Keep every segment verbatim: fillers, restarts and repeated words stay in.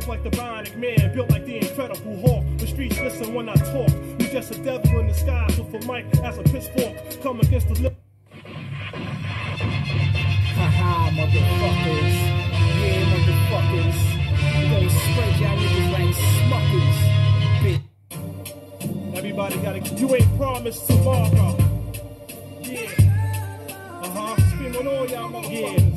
like the bionic man, built like the Incredible Hulk. The streets listen when I talk. You just a devil in disguise with a mic as a pitchfork. Come against the lip. Haha, motherfuckers. Yeah, motherfuckers. We gonna spread y'all niggas like smuckers. Bitch. Everybody gotta. You ain't promised tomorrow. Yeah. Uh huh. Scream on all y'all motherfuckers. Yeah.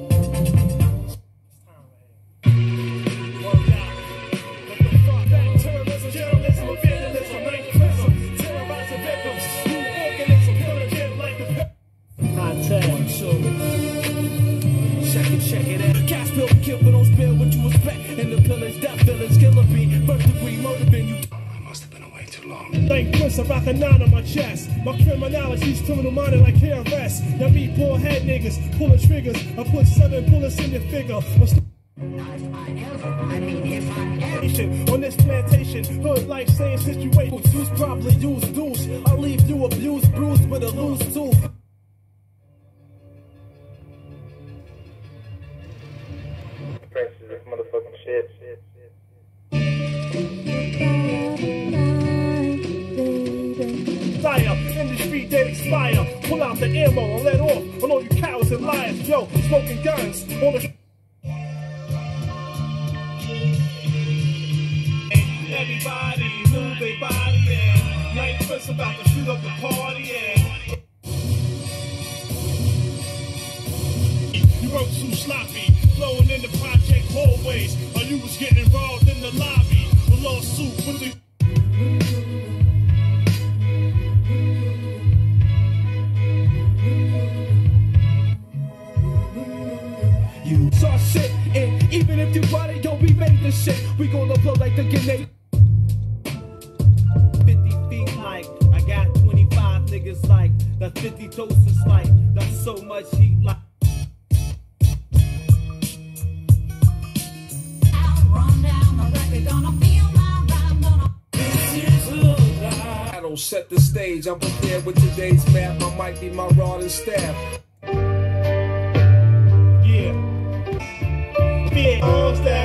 Check it, check it out. Cats spill the kill, but don't spill what you expect. And the pillars, death villains, killer bee, first degree murder bin you. I must have been away too long. Thank Prince, I rock a nine on my chest. My criminality's criminal minded like P A R S. Y'all meet poor head niggas, pulling triggers. I put seven bullets in your figure. On this plantation, hood life, same situation. Use probably use douche. I'll leave you abused, bruised with a loose tooth. Prince is this motherfucking shit, shit, shit, shit. Fire in the street, they expire. Pull out the ammo and let off on all you cowards and liars. Yo, smoking guns on the. Everybody move their body, yeah. Night Prince about to shoot up the party, yeah. You work too sloppy, flowing in the project hallways, or you was getting involved in the lobby. A lawsuit with the. You saw shit, and even if you brought it, yo, we made this shit. We gonna blow like the grenade. fifty feet like, I got twenty-five niggas like, that's fifty doses like, that's so much heat like. I'll run down the record, gonna feel my rhyme, gonna. This is a lie. I don't set the stage, I'm prepared with today's map. I might be my rod and staff. Yeah. Big arms that